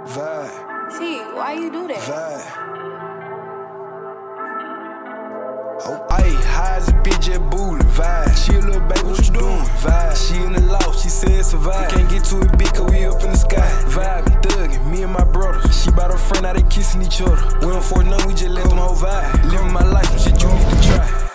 Vibe. T, why you do that? Vibe. Oh, ayy, high as a bitch at booling. Vibe. She a little baby, what you doing? Vibe. She in the loft, she said survive. Can't get to it big, cause we up in the sky. Vibe and thuggin', me and my brother. She brought her friend, now they kissing each other. We don't force nothing, we just let them whole vibe. Living my life, some shit you need to try.